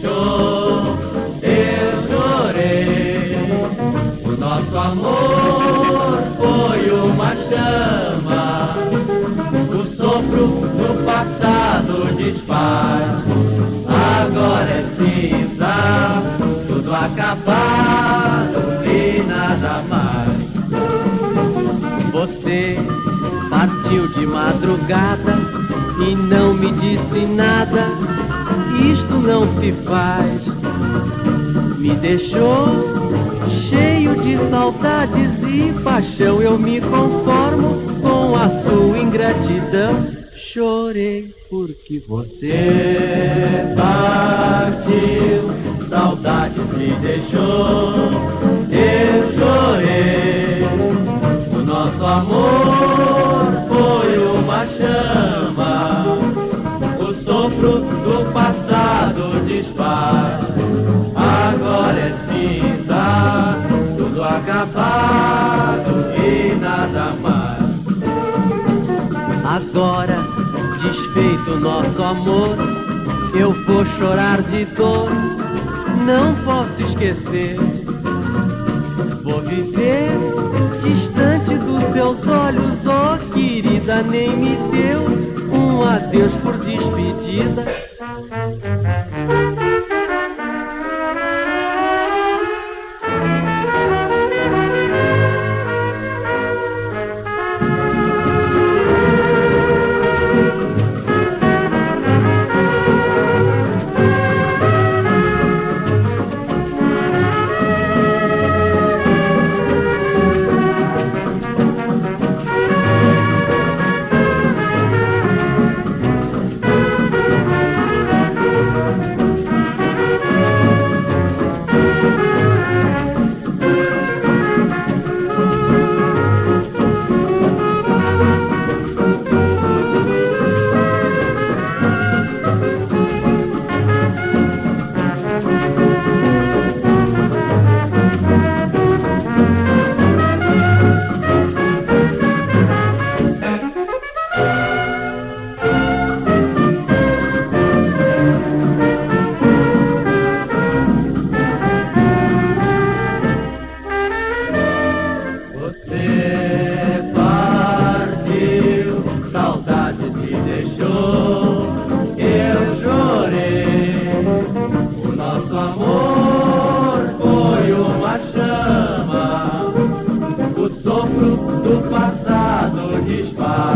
deixou, eu chorei. O nosso amor foi uma chama, o sopro do passado desfaz. Agora é cinza, tudo acabado e nada mais. Você partiu de madrugada e não me disse nada. Isto não se faz. Me deixou cheio de saudades e paixão. Eu me conformo com a sua ingratidão. Chorei porque você partiu, saudades me deixou. Eu chorei. O nosso amor foi uma chama, o sopro do passado desfaz. Agora é cinza, tudo acabado e nada mais. Agora, desfeito nosso amor, eu vou chorar de dor. Não posso esquecer. Vou viver distante dos seus olhos, oh querida, nem me deu um adeus por despedida. Do passado desfaz.